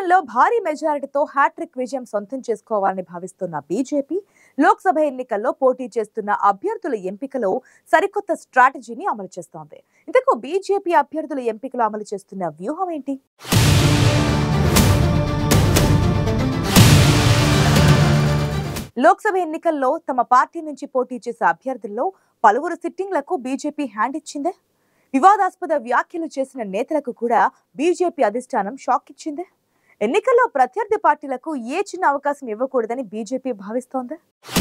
ఎన్నికల్లో భారీ మెజారిటీతో హ్యాట్రిక్ విజయం సొంతం చేసుకోవాలని భావిస్తున్న బీజేపీ లోక్సభ ఎన్నికల్లో పోటీ చేస్తున్న అభ్యర్థుల ఎంపికలో సరికొత్త స్ట్రాటజీని అమలు చేస్తోంది. ఇంతకు బీజేపీ అభ్యర్థుల ఎంపికలో అమలు చేస్తున్న వ్యూహం ఏంటి? లోక్సభ ఎన్నికల్లో తమ పార్టీ నుంచి పోటీ చేసే అభ్యర్థుల్లో పలువురు సిట్టింగ్లకు బీజేపీ హ్యాండ్ ఇచ్చిందే. వివాదాస్పద వ్యాఖ్యలు చేసిన నేతలకు కూడా బీజేపీ అధిష్టానం షాక్ ఇచ్చిందే. ఎన్నికల్లో ప్రత్యర్థి పార్టీలకు ఏ చిన్న అవకాశం ఇవ్వకూడదని బీజేపీ భావిస్తోంది.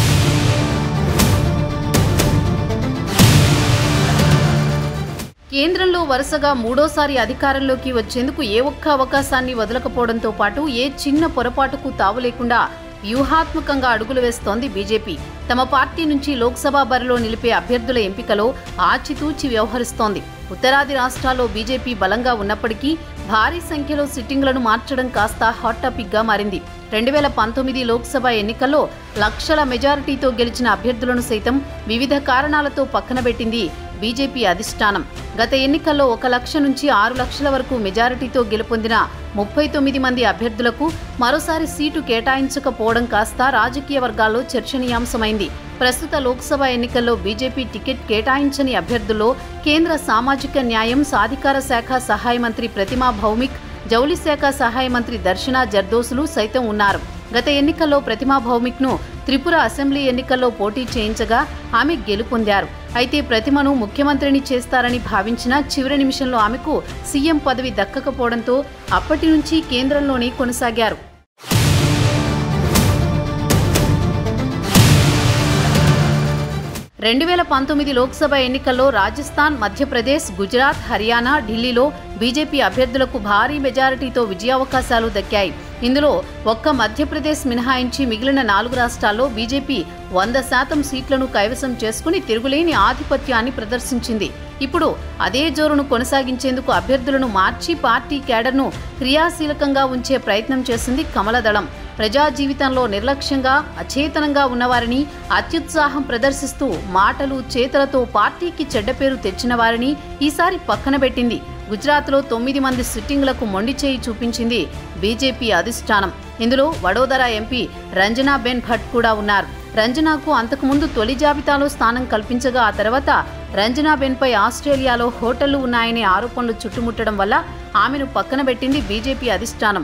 కేంద్రంలో వరుసగా మూడోసారి అధికారంలోకి వచ్చేందుకు ఏ ఒక్క అవకాశాన్ని వదలకపోవడంతో పాటు ఏ చిన్న పొరపాటుకు తావు లేకుండా వ్యూహాత్మకంగా అడుగులు వేస్తోంది బీజేపీ. తమ పార్టీ నుంచి లోక్సభ బరిలో నిలిపే అభ్యర్థుల ఎంపికలో ఆచితూచి వ్యవహరిస్తోంది. ఉత్తరాది రాష్ట్రాల్లో బీజేపీ బలంగా ఉన్నప్పటికీ భారీ సంఖ్యలో సిట్టింగ్లను మార్చడం కాస్త హాట్ టాపిక్ గా మారింది. 2019 లోక్సభ ఎన్నికల్లో లక్షల మెజారిటీతో గెలిచిన అభ్యర్థులను సైతం వివిధ కారణాలతో పక్కనబెట్టింది బీజేపీ అధిష్టానం. గత ఎన్నికల్లో 1 లక్ష నుంచి 6 లక్షల వరకు మెజారిటీతో గెలుపొందిన 39 మంది అభ్యర్థులకు మరోసారి సీటు కేటాయించకపోవడం కాస్త రాజకీయ వర్గాల్లో చర్చనీయాంశమైంది. ప్రస్తుత లోక్సభ ఎన్నికల్లో బీజేపీ టికెట్ కేటాయించని అభ్యర్థుల్లో కేంద్ర సామాజిక న్యాయం సాధికార శాఖ సహాయ మంత్రి ప్రతిమా భౌమిక్, జౌళి శాఖ సహాయ మంత్రి దర్శనా జర్దోసులు సైతం ఉన్నారు. గత ఎన్నికల్లో ప్రతిమా భౌమిక్ను త్రిపుర అసెంబ్లీ ఎన్నికల్లో పోటీ చేయించగా ఆమె గెలుపొందారు. అయితే ప్రతిమను ముఖ్యమంత్రిని చేస్తారని భావించిన చివరి నిమిషంలో ఆమెకు సీఎం పదవి దక్కకపోవడంతో అప్పటి నుంచి కేంద్రంలోనే కొనసాగారు. రెండు 2019 లోక్సభ ఎన్నికల్లో రాజస్థాన్, మధ్యప్రదేశ్, గుజరాత్, హర్యానా, ఢిల్లీలో బీజేపీ అభ్యర్థులకు భారీ మెజారిటీతో విజయావకాశాలు దక్కాయి. ఇందులో ఒక్క మధ్యప్రదేశ్ మినహాయించి మిగిలిన 4 రాష్ట్రాల్లో బీజేపీ 100% సీట్లను కైవసం చేసుకుని తిరుగులేని ఆధిపత్యాన్ని ప్రదర్శించింది. ఇప్పుడు అదే జోరును కొనసాగించేందుకు అభ్యర్థులను మార్చి పార్టీ కేడర్ను క్రియాశీలకంగా ఉంచే ప్రయత్నం చేసింది కమలదళం. ప్రజా జీవితంలో నిర్లక్ష్యంగా, అచేతనంగా ఉన్నవారిని, అత్యుత్సాహం ప్రదర్శిస్తూ మాటలు చేతలతో పార్టీకి చెడ్డ పేరు తెచ్చిన వారిని ఈసారి పక్కనబెట్టింది. గుజరాత్లో 9 మంది సిట్టింగ్లకు మొండిచేయి చూపించింది బీజేపీ అధిష్టానం. ఇందులో వడోదర ఎంపీ రంజనాబెన్ భట్ కూడా ఉన్నారు. రంజనాకు అంతకుముందు తొలి జాబితాలో స్థానం కల్పించగా ఆ తర్వాత రంజనాబెన్పై ఆస్ట్రేలియాలో హోటళ్లు ఉన్నాయనే ఆరోపణలు చుట్టుముట్టడం వల్ల ఆమెను పక్కనబెట్టింది బీజేపీ అధిష్టానం.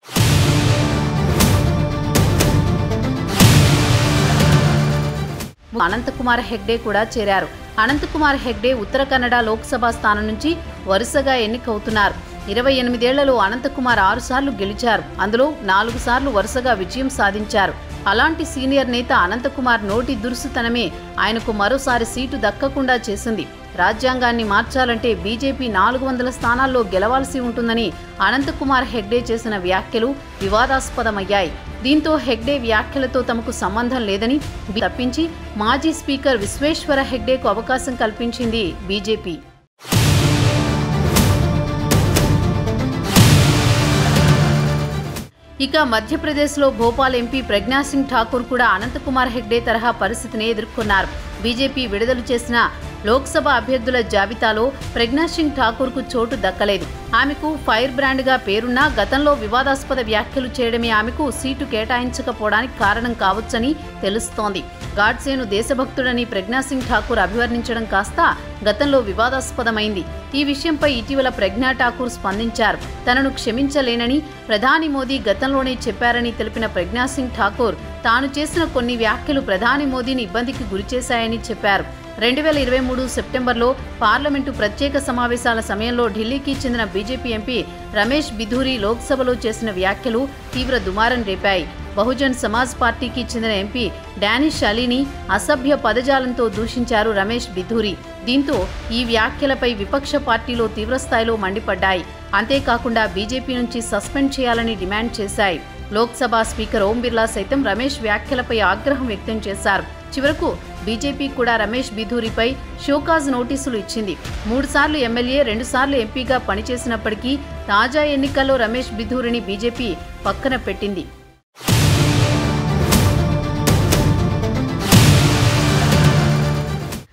అనంతకుమార్ హెగ్డే కూడా చేరారు. అనంతకుమార్ హెగ్డే ఉత్తర కన్నడ లోక్సభ స్థానం నుంచి వరుసగా ఎన్నికవుతున్నారు. 28 ఏళ్లలో అనంతకుమార్ 6 సార్లు గెలిచారు. అందులో 4 సార్లు వరుసగా విజయం సాధించారు. అలాంటి సీనియర్ నేత అనంతకుమార్ నోటి దురుసుతనమే ఆయనకు మరోసారి సీటు దక్కకుండా చేసింది. రాజ్యాంగాన్ని మార్చాలంటే బీజేపీ 400 స్థానాల్లో గెలవాల్సి ఉంటుందని అనంతకుమార్ హెగ్డే చేసిన వ్యాఖ్యలు వివాదాస్పదమయ్యాయి. దీంతో హెగ్డే వ్యాఖ్యలతో తమకు సంబంధం లేదని తప్పించి మాజీ స్పీకర్ విశ్వేశ్వర హెగ్డేకు అవకాశం కల్పించింది బీజేపీ. ఇక మధ్యప్రదేశ్లో భోపాల్ ఎంపీ ప్రజ్ఞాసింగ్ ఠాకూర్ కూడా అనంతకుమార్ హెగ్డే తరహా పరిస్థితిని ఎదుర్కొన్నారు. బీజేపీ విడుదల చేసిన లోక్సభ అభ్యర్థుల జాబితాలో ప్రజ్ఞాసింగ్ ఠాకూర్కు చోటు దక్కలేదు. ఆమెకు ఫైర్ బ్రాండ్గా పేరున్నా గతంలో వివాదాస్పద వ్యాఖ్యలు చేయడమే ఆమెకు సీటు కేటాయించకపోవడానికి కారణం కావచ్చని తెలుస్తోంది. గాడ్సేను దేశభక్తుడని ప్రజ్ఞాసింగ్ ఠాకూర్ అభివర్ణించడం కాస్త గతంలో వివాదాస్పదమైంది. ఈ విషయంపై ఇటీవల ప్రజ్ఞా ఠాకూర్ స్పందించారు. తనను క్షమించలేనని ప్రధాని మోదీ గతంలోనే చెప్పారని తెలిపిన ప్రజ్ఞాసింగ్ ఠాకూర్ తాను చేసిన కొన్ని వ్యాఖ్యలు ప్రధాని మోదీని ఇబ్బందికి గురిచేశాయని చెప్పారు. 2023 సెప్టెంబర్లో పార్లమెంటు ప్రత్యేక సమావేశాల సమయంలో ఢిల్లీకి చెందిన బీజేపీ ఎంపీ రమేష్ బిధూరి లోక్సభలో చేసిన వ్యాఖ్యలు తీవ్ర దుమారం రేపాయి. బహుజన్ సమాజ్ పార్టీకి చెందిన ఎంపీ డానిష్ అలీని అసభ్య పదజాలంతో దూషించారు రమేష్ బిధూరి. దీంతో ఈ వ్యాఖ్యలపై విపక్ష పార్టీలో తీవ్రస్థాయిలో మండిపడ్డాయి. అంతేకాకుండా బీజేపీ నుంచి సస్పెండ్ చేయాలని డిమాండ్ చేశాయి. లోక్సభ స్పీకర్ ఓం బిర్లా సైతం రమేష్ వ్యాఖ్యలపై ఆగ్రహం వ్యక్తం చేశారు. చివరకు బీజేపీ కూడా రమేష్ బిధూరిపై షోకాజ్ నోటీసులు ఇచ్చింది. 3 సార్లు ఎమ్మెల్యే, 2 సార్లు ఎంపీగా పనిచేసినప్పటికీ తాజా ఎన్నికల్లో రమేష్ బిధూరిని బీజేపీ పక్కన పెట్టింది.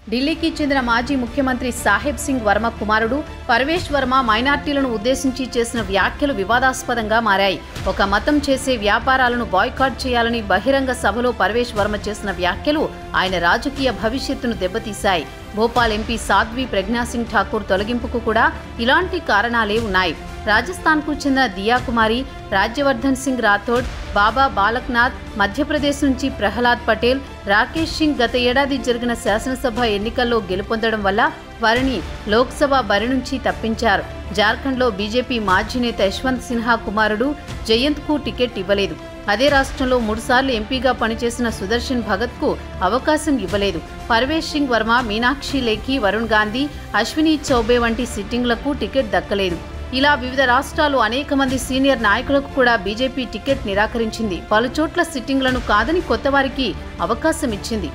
ఢిల్లీకి చెందిన మాజీ ముఖ్యమంత్రి సాహెబ్ సింగ్ వర్మ కుమారుడు పర్వేష్ వర్మ మైనార్టీలను ఉద్దేశించి చేసిన వ్యాఖ్యలు వివాదాస్పదంగా మారాయి. ఒక మతం చేసే వ్యాపారాలను బాయ్కాట్ చేయాలని బహిరంగ సభలో పర్వేష్ వర్మ చేసిన వ్యాఖ్యలు ఆయన రాజకీయ భవిష్యత్తును దెబ్బతీశాయి. భోపాల్ ఎంపీ సాధ్వి ప్రజ్ఞాసింగ్ ఠాకూర్ తొలగింపుకు కూడా ఇలాంటి కారణాలే ఉన్నాయి. రాజస్థాన్కు చెందిన దియా కుమారి, రాజ్యవర్ధన్ సింగ్ రాథోడ్, బాబా బాలక్నాథ్, మధ్యప్రదేశ్ నుంచి ప్రహ్లాద్ పటేల్, రాకేష్ సింగ్ గత ఏడాది జరిగిన శాసనసభ ఎన్నికల్లో గెలుపొందడం వల్ల వారిని లోక్సభ బరి నుంచి తప్పించారు. జార్ఖండ్లో బీజేపీ మాజీ నేత యశ్వంత్ సిన్హా కుమారుడు జయంత్కు టికెట్ ఇవ్వలేదు. అదే రాష్ట్రంలో 3 సార్లు ఎంపీగా పనిచేసిన సుదర్శన్ భగత్కు అవకాశం ఇవ్వలేదు. పర్వేష్ సింగ్ వర్మ, మీనాక్షి లేఖి, వరుణ్ గాంధీ, అశ్విని చౌబే వంటి సిట్టింగ్లకు టికెట్ దక్కలేదు. ఇలా వివిధ రాష్ట్రాలు అనేక మంది సీనియర్ నాయకులకు కూడా బీజేపీ టికెట్ నిరాకరించింది. పలుచోట్ల సిట్టింగ్లను కాదని కొత్తవారికి అవకాశం ఇచ్చింది.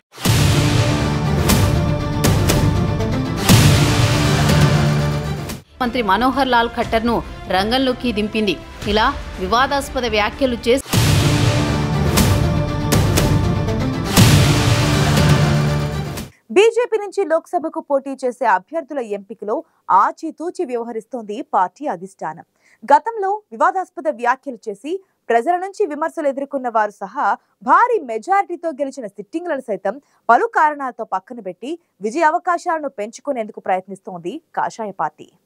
మంత్రి మనోహర్ లాల్ ఖట్టర్ను రంగంలోకి దింపింది. ఇలా వివాదాస్పద వ్యాఖ్యలు చేసి బీజేపీ నుంచి లోక్సభకు పోటీ చేసే అభ్యర్థుల ఎంపికలో ఆచితూచి వ్యవహరిస్తోంది పార్టీ అధిష్టానం. గతంలో వివాదాస్పద వ్యాఖ్యలు చేసి ప్రజల నుంచి విమర్శలు ఎదుర్కొన్న వారు సహా భారీ మెజారిటీతో గెలిచిన సిట్టింగ్లను సైతం పలు కారణాలతో పక్కన పెట్టి విజయ అవకాశాలను పెంచుకునేందుకు ప్రయత్నిస్తోంది కాషాయ పార్టీ.